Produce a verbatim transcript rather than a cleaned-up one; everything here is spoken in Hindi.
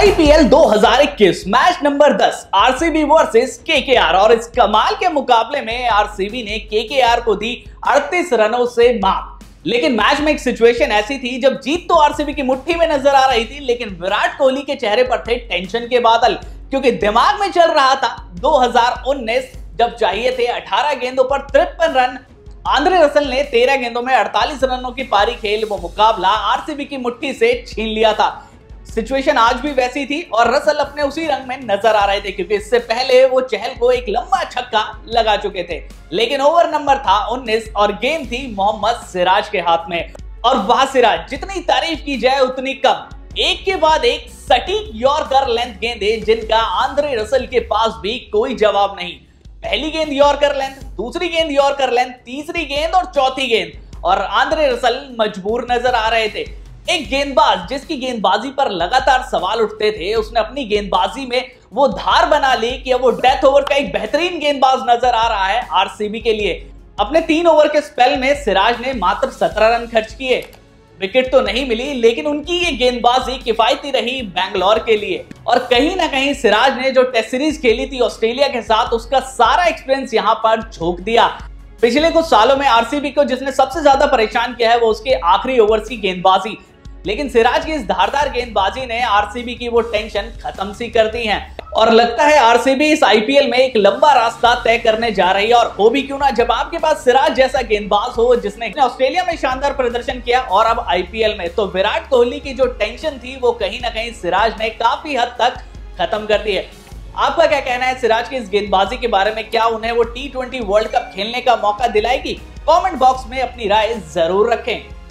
आईपीएल दो हज़ार इक्कीस मैच नंबर दस आरसीबी वर्सेस केकेआर और इस कमाल के मुकाबले में आरसीबी ने केकेआर को दी अड़तीस रनों से मात। लेकिन मैच में एक सिचुएशन ऐसी थी जब जीत तो आरसीबी की मुट्ठी में नजर आ रही थी, लेकिन विराट कोहली के चेहरे पर थे टेंशन के बादल, क्योंकि दिमाग में चल रहा था दो हज़ार उन्नीस जब चाहिए थे अठारह गेंदों पर तिरपन रन। आंद्रे रसल ने तेरह गेंदों में अड़तालीस रनों की पारी खेल वो मुकाबला आरसीबी की मुट्ठी से छीन लिया था। सिचुएशन आज भी वैसी थी और रसल अपने उसी रंग में नजर आ रहे थे, क्योंकि इससे पहले वो चहल को एक लंबा छक्का लगा चुके थे। लेकिन ओवर नंबर था उन्नीस और गेंद थी मोहम्मद सिराज के हाथ में। और वाह सिराज, जितनी तारीफ की जाए उतनी कम। एक के बाद एक सटीक यॉर्कर लेंथ गेंदे जिनका आंद्रे रसल के पास भी कोई जवाब नहीं। पहली गेंद यॉर्कर लेंथ, दूसरी गेंद यॉर्कर लेंथ, तीसरी गेंद और चौथी गेंद, और आंद्रे रसल मजबूर नजर आ रहे थे। एक गेंदबाज जिसकी गेंदबाजी पर लगातार सवाल उठते थे, उसने अपनी गेंदबाजी में वो धार बना ली कि वो डेथ ओवर का एक बेहतरीन गेंदबाज नजर आ रहा है आरसीबी के लिए। अपने तीन ओवर के स्पेल में सिराज ने मात्र सत्रह रन खर्च किए। विकेट तो नहीं मिली, लेकिन उनकी ये गेंदबाजी किफायती रही बैंगलोर के लिए। और कहीं ना कहीं सिराज ने जो टेस्ट सीरीज खेली थी ऑस्ट्रेलिया के साथ, उसका सारा एक्सपीरियंस यहां पर झोंक दिया। पिछले कुछ सालों में आरसीबी को जिसने सबसे ज्यादा परेशान किया है वो उसके आखिरी ओवर्स की गेंदबाजी, लेकिन सिराज की इस धारदार गेंदबाजी ने आरसीबी की वो टेंशन खत्म सी कर दी है। और लगता है आरसीबी इस आईपीएल में एक लंबा रास्ता तय करने जा रही है। और हो भी क्यों ना, जब आपके पास सिराज जैसा गेंदबाज हो जिसने ऑस्ट्रेलिया में शानदार प्रदर्शन किया और अब आईपीएल में, तो विराट कोहली की जो टेंशन थी वो कहीं ना कहीं सिराज ने काफी हद तक खत्म कर दी है। आपका क्या कहना है सिराज की इस गेंदबाजी के बारे में? क्या उन्हें वो टी ट्वेंटी वर्ल्ड कप खेलने का मौका दिलाएगी? कमेंट बॉक्स में अपनी राय जरूर रखें।